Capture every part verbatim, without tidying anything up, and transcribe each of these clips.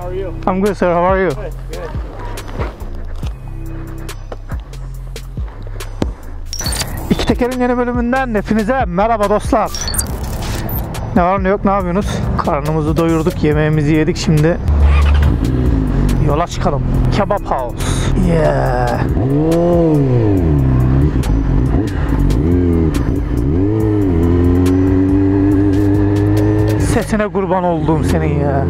are you? I'm good, sir. How are you? Good, good. İki Teker'in yeni bölümünden hepinize merhaba dostlar. Ne var ne yok, ne yapıyorsunuz? Karnımızı doyurduk, yemeğimizi yedik, şimdi yola çıkalım. Kebap House. Yeah. Sesine kurban olduğum senin ya.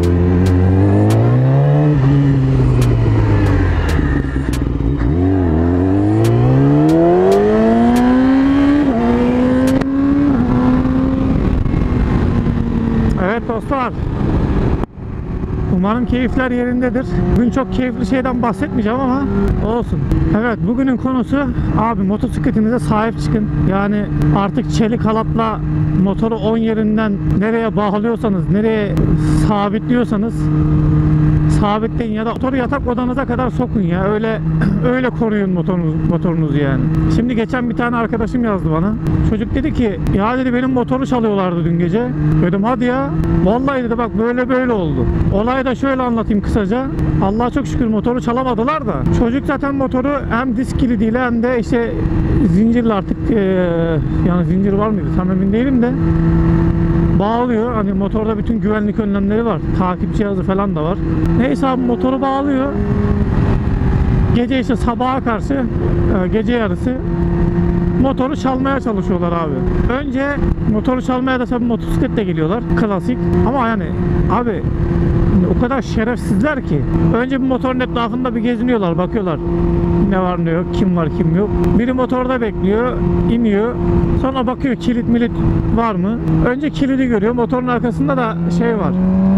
Evet dostlar, umarım keyifler yerindedir. Bugün çok keyifli şeyden bahsetmeyeceğim ama olsun. Evet, bugünün konusu abi, motosikletinize sahip çıkın. Yani artık çelik halatla motoru on yerinden nereye bağlıyorsanız, nereye sabitliyorsanız sabitleyin ya da motoru yatak odanıza kadar sokun ya. Öyle öyle koruyun motorunuz, motorunuzu yani. Şimdi geçen bir tane arkadaşım yazdı bana. Çocuk dedi ki ya dedi, benim motoru çalıyorlardı dün gece. Dedim hadi ya. Vallahi dedi bak, böyle böyle oldu. Olayı da şöyle anlatayım kısaca. Allah'a çok şükür motoru çalamadılar da. Çocuk zaten motoru hem disk kilidiyle hem de işte zincirle artık ee, yani zincir var mıydı tam emin değilim de bağlıyor. Hani motorda bütün güvenlik önlemleri var. Takip cihazı falan da var. Neyse abi, motoru bağlıyor. Gece işte sabaha karşı gece yarısı motoru çalmaya çalışıyorlar abi. Önce motoru çalmaya da tabii motosikletle geliyorlar. Klasik. Ama yani abi o kadar şerefsizler ki. Önce bir motorun etrafında bir geziniyorlar, bakıyorlar ne var ne yok, kim var kim yok. Biri motorda bekliyor, iniyor. Sonra bakıyor kilit milit var mı? Önce kilidi görüyor. Motorun arkasında da şey var.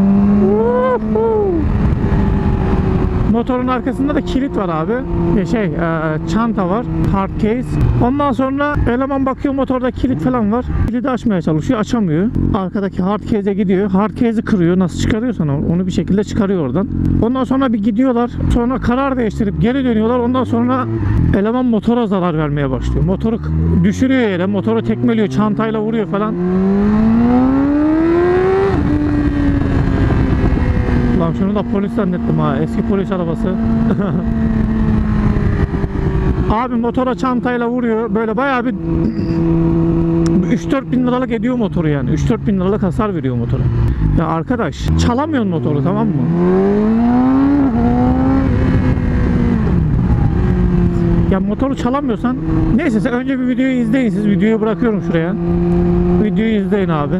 Motorun arkasında da kilit var abi. Şey, e, çanta var. Hard case. Ondan sonra eleman bakıyor, motorda kilit falan var. Kilidi açmaya çalışıyor. Açamıyor. Arkadaki hard case'e gidiyor. Hard case'i kırıyor. Nasıl çıkarıyorsan onu bir şekilde çıkarıyor oradan. Ondan sonra bir gidiyorlar. Sonra karar değiştirip geri dönüyorlar. Ondan sonra eleman motora zarar vermeye başlıyor. Motoru düşürüyor yere. Motoru tekmeliyor. Çantayla vuruyor falan. Lan şunu da polis zannettim ha. Eski polis arabası. Abi motora çantayla vuruyor. Böyle bayağı bir üç dört bin liralık ediyor motoru yani. üç dört bin liralık hasar veriyor motora. Ya arkadaş, çalamıyorsun motoru, tamam mı? Ya motoru çalamıyorsan, neyse sen önce bir videoyu izleyin siz. Videoyu bırakıyorum şuraya. Videoyu izleyin abi.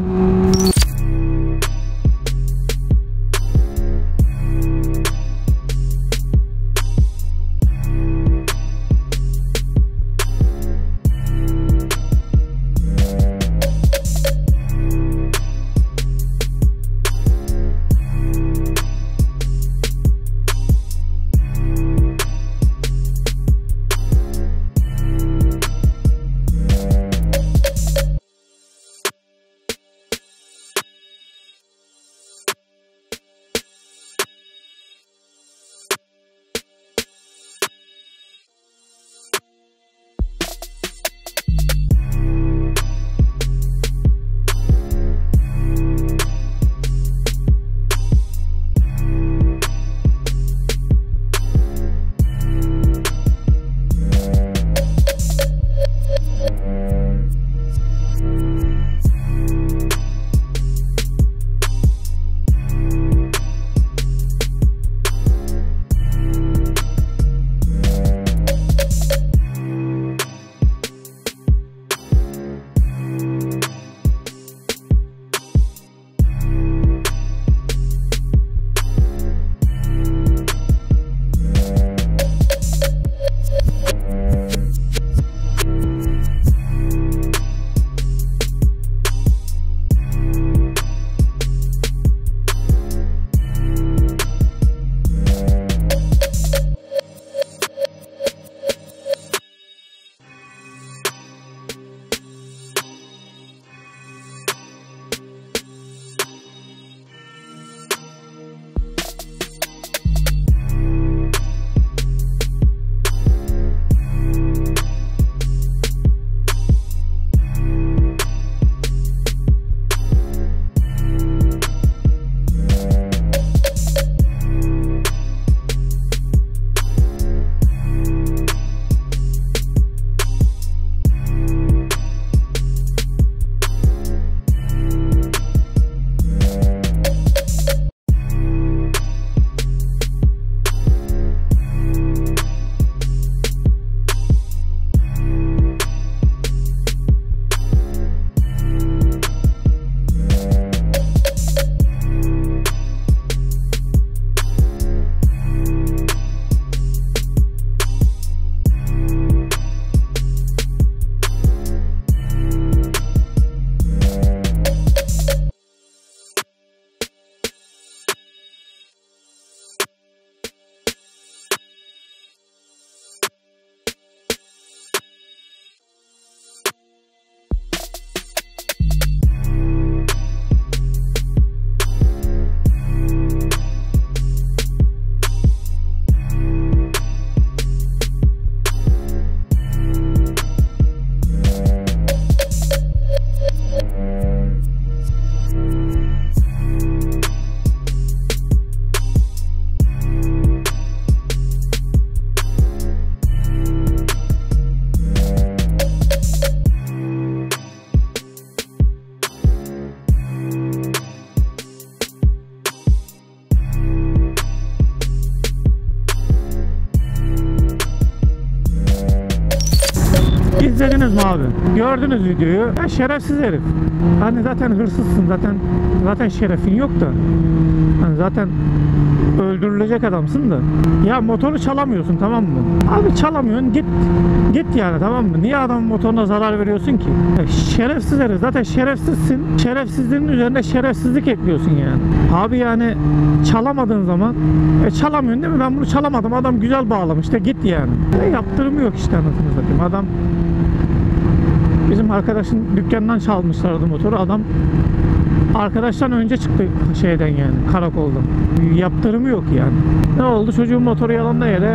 İzlediniz mi abi? Gördünüz videoyu. Ya şerefsiz herif. Hani zaten hırsızsın, zaten zaten şerefin yok da. Hani zaten öldürülecek adamsın da. Ya motoru çalamıyorsun, tamam mı? Abi çalamıyorsun, git git yani, tamam mı? Niye adamın motoruna zarar veriyorsun ki? Ya şerefsiz herif. Zaten şerefsizsin. Şerefsizliğin üzerine şerefsizlik ekliyorsun yani. Abi yani çalamadığın zaman e çalamıyorsun değil mi? Ben bunu çalamadım. Adam güzel bağlamış da git yani. E yaptırımı yok işte, anasını satayım. Adam bizim arkadaşın dükkanından çalmışlardı motoru. Adam arkadaştan önce çıktı şeyden yani, karakoldan. Yaptırımı yok yani. Ne oldu? Çocuğun motoru yalanla yere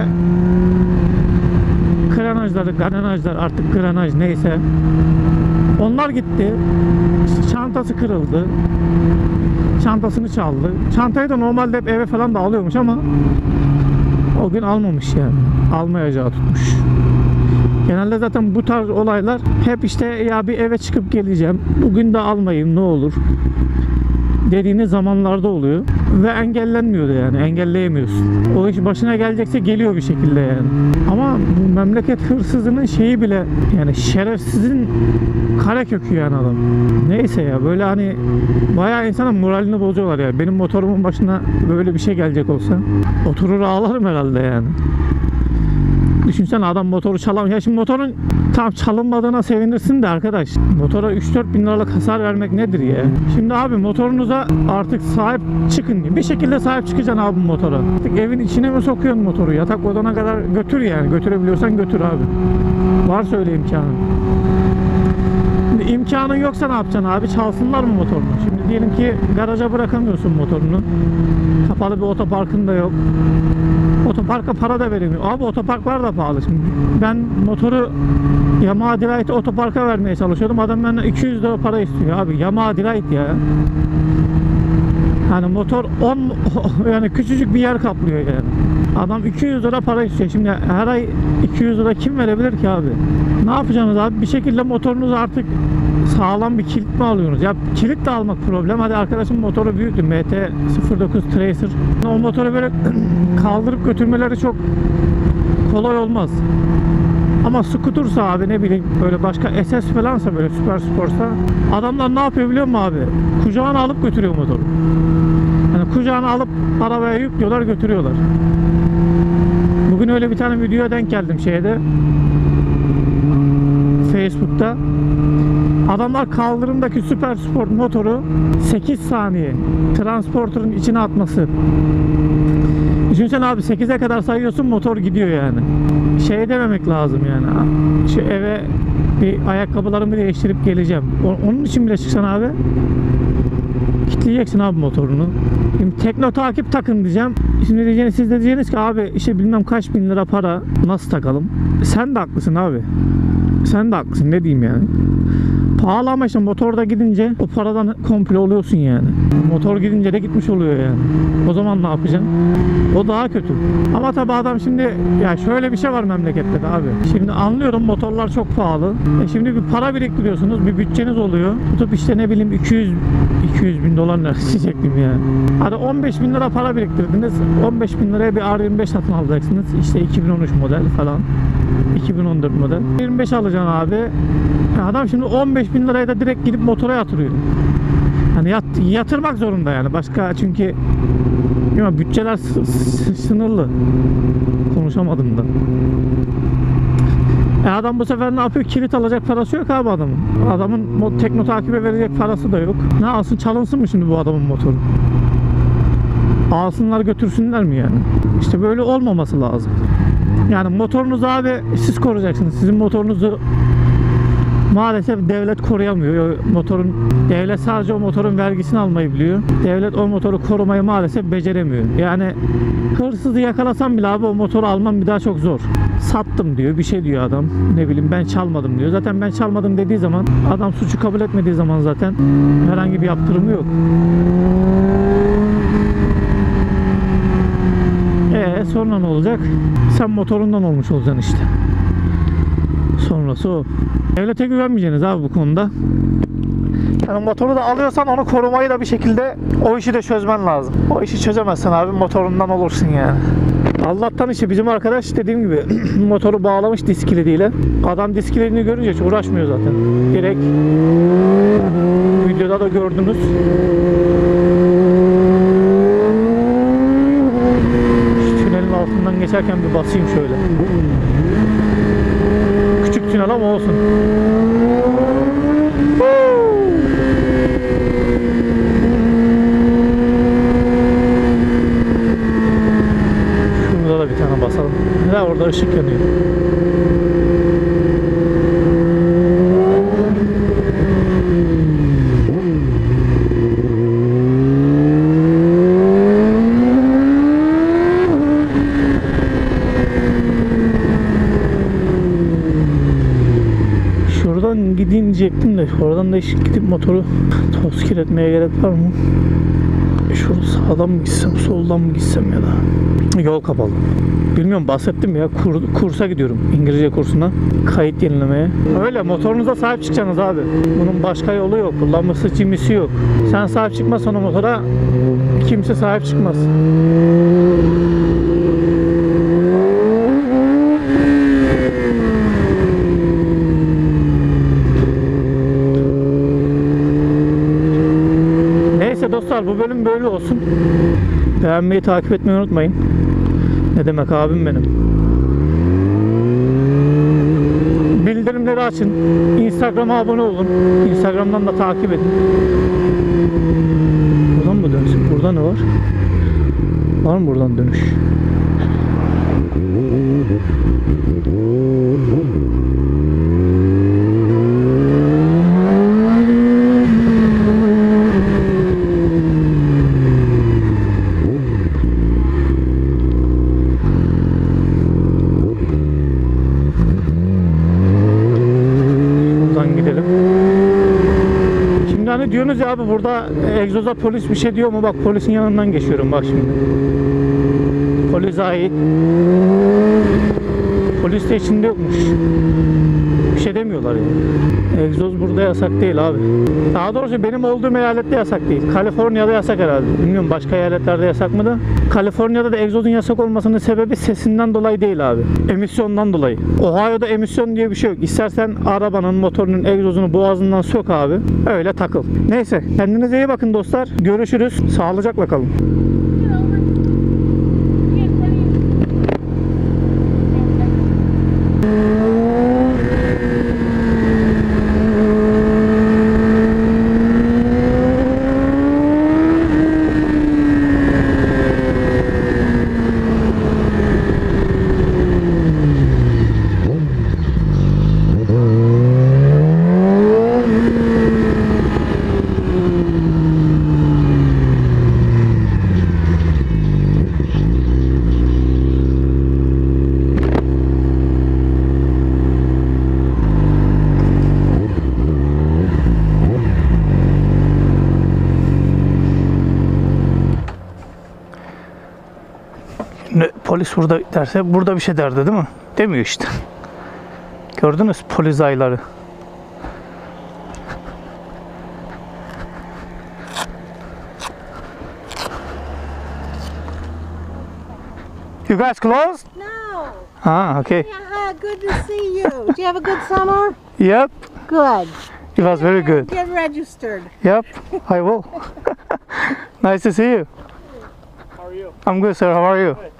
granajları, granajlar artık granaj neyse. Onlar gitti. Çantası kırıldı. Çantasını çaldı. Çantayı da normalde hep eve falan da alıyormuş ama o gün almamış yani. Almayacağı tutmuş. Genelde zaten bu tarz olaylar hep işte ya bir eve çıkıp geleceğim, bugün de almayayım ne olur dediğiniz zamanlarda oluyor ve engellenmiyordu yani, engelleyemiyorsun. O iş başına gelecekse geliyor bir şekilde yani. Ama bu memleket hırsızının şeyi bile yani, şerefsizin kare kökü yani adam. Neyse ya, böyle hani bayağı insanın moralini bozuyorlar ya. Benim motorumun başına böyle bir şey gelecek olsa oturur ağlarım herhalde yani. Düşünsene, adam motoru çalamıyor. Ya şimdi motorun tam çalınmadığına sevinirsin de arkadaş, motora üç dört bin liralık hasar vermek nedir ya? Şimdi abi motorunuza artık sahip çıkın. Bir şekilde sahip çıkacaksın abi motora. Artık evin içine mi sokuyorsun motoru? Yatak odana kadar götür yani. Götürebiliyorsan götür abi. Varsa öyle imkanın. Şimdi imkanın yoksa ne yapacaksın abi? Çalsınlar mı motorunu? Şimdi diyelim ki garaja bırakamıyorsun motorunu. Kapalı bir otoparkın da yok. Otoparka para da veremiyor. Abi otoparklar da pahalı. Şimdi ben motoru Yamaha Delight otoparka vermeye çalışıyordum. Adam benden iki yüz lira para istiyor abi. Yamaha Delight ya. Hani motor on yani küçücük bir yer kaplıyor yani. Adam iki yüz lira para istiyor. Şimdi her ay iki yüz lira kim verebilir ki abi? Ne yapacaksınız abi? Bir şekilde motorunuzu artık sağlam bir kilit mi alıyorsunuz? Ya kilit de almak problem. Hadi arkadaşım motoru büyüktü. M T sıfır dokuz Tracer. O motoru böyle kaldırıp götürmeleri çok kolay olmaz. Ama skutursa abi, ne bileyim böyle başka S S falansa, böyle süper sporsa, adamlar ne yapıyor biliyor musun abi? Kucağına alıp götürüyor motoru. Yani kucağına alıp arabaya yüklüyorlar, götürüyorlar. Bugün öyle bir tane videoya denk geldim şeyde, Facebook'ta. Adamlar kaldırımdaki süper sport motoru sekiz saniye transporterın içine atması. Düşünsene abi, sekize kadar sayıyorsun, motor gidiyor yani. Şey dememek lazım yani. Şu eve bir ayakkabılarımı değiştirip geleceğim. Onun için bile çıksan abi, kilitleyeceksin abi motorunu. Şimdi tekno takip takın diyeceğim. Şimdi diyeceğiniz, siz de diyeceğiniz ki abi işte bilmem kaç bin lira para, nasıl takalım? Sen de haklısın abi. Sen de haklısın, ne diyeyim yani. Pahalı ama işte motorda gidince o paradan komple oluyorsun yani. Motor gidince de gitmiş oluyor yani. O zaman ne yapacaksın? O daha kötü. Ama tabi adam şimdi, ya şöyle bir şey var memlekette de abi. Şimdi anlıyorum, motorlar çok pahalı. E şimdi bir para biriktiriyorsunuz, bir bütçeniz oluyor. Tutup işte ne bileyim iki yüz iki yüz bin dolar ne diyecektim ya. Hadi on beş bin lira para biriktirdiniz. on beş bin liraya bir R yirmi beş satın alacaksınız. İşte iki bin on üç model falan. iki bin on dört model. yirmi beş alacaksın abi. Adam şimdi on beş bin liraya da direkt gidip motora yatırıyor. Hani yat, yatırmak zorunda yani. Başka çünkü ya bütçeler sınırlı. Konuşamadım da. E adam bu sefer ne yapıyor? Kilit alacak parası yok abi adamın. Adamın tekno takibe verecek parası da yok. Ne alsın? Çalınsın mı şimdi bu adamın motoru? Alsınlar götürsünler mi yani? İşte böyle olmaması lazım. Yani motorunuzu abi siz koruyacaksınız. Sizin motorunuzu maalesef devlet koruyamıyor. Motorun, devlet sadece o motorun vergisini almayı biliyor. Devlet o motoru korumayı maalesef beceremiyor. Yani hırsızı yakalasam bile abi o motoru almam bir daha çok zor. Sattım diyor, bir şey diyor adam. Ne bileyim ben çalmadım diyor. Zaten ben çalmadım dediği zaman, adam suçu kabul etmediği zaman zaten herhangi bir yaptırımı yok. Eee sonra ne olacak? Sen motorundan olmuş olacaksın işte. Sonrası o. Devlete güvenmeyeceksiniz abi bu konuda. Yani motoru da alıyorsan onu korumayı da bir şekilde, o işi de çözmen lazım. O işi çözemezsen abi motorundan olursun yani. Allah'tan işte bizim arkadaş dediğim gibi motoru bağlamış disk kilidiyle. Adam disk kilidini görünce hiç uğraşmıyor zaten. Direkt videoda da gördünüz. Şu tünelin altından geçerken bir basayım şöyle. Küçük tünel ama olsun. Şurada da bir tane basalım. Ne orada ışık yanıyor. Şuradan gideyim diyecektim de oradan da hiç gidip motoru toz kirletmeye gerek var mı? Şurada sağdan mı gitsem, soldan mı gitsem ya da yol kapalı. Bilmiyorum, bahsettim ya, kur, kursa gidiyorum, İngilizce kursuna, kayıt yenilemeye. Öyle motorunuza sahip çıkacaksınız abi. Bunun başka yolu yok, kullanması cimrisi yok. Sen sahip çıkmazsan o motora kimse sahip çıkmaz. Neyse dostlar, bu bölüm böyle olsun. Beğenmeyi, takip etmeyi unutmayın. Ne demek abim benim. Bildirimleri açın. Instagram'a abone olun. Instagram'dan da takip edin. Buradan mı dönsün? Burada ne var? Var mı buradan dönüş? Hani diyorsunuz ya abi, burada egzoza polis bir şey diyor mu? Bak, polisin yanından geçiyorum bak şimdi. Polis ait. Polis de içinde yokmuş. Bir şey demiyorlar yani. Egzoz burada yasak değil abi. Daha doğrusu benim olduğum eyalette yasak değil. Kaliforniya'da yasak herhalde. Bilmiyorum başka eyaletlerde yasak mı da. Kaliforniya'da da egzozun yasak olmasının sebebi sesinden dolayı değil abi. Emisyondan dolayı. Ohio'da emisyon diye bir şey yok. İstersen arabanın, motorunun egzozunu boğazından sök abi. Öyle takıl. Neyse, kendinize iyi bakın dostlar. Görüşürüz. Sağlıcakla kalın. Polis burada derse burada bir şey derdi değil mi? Demiyor işte. Gördünüz polis ayları. You guys closed? No. Ah, okay. Yeah, good to see you. Did you have a good summer? Yep. Good. It was very good. Get registered. Yep, I will. Nice to see you. How are you? I'm good, sir. How are you? Good.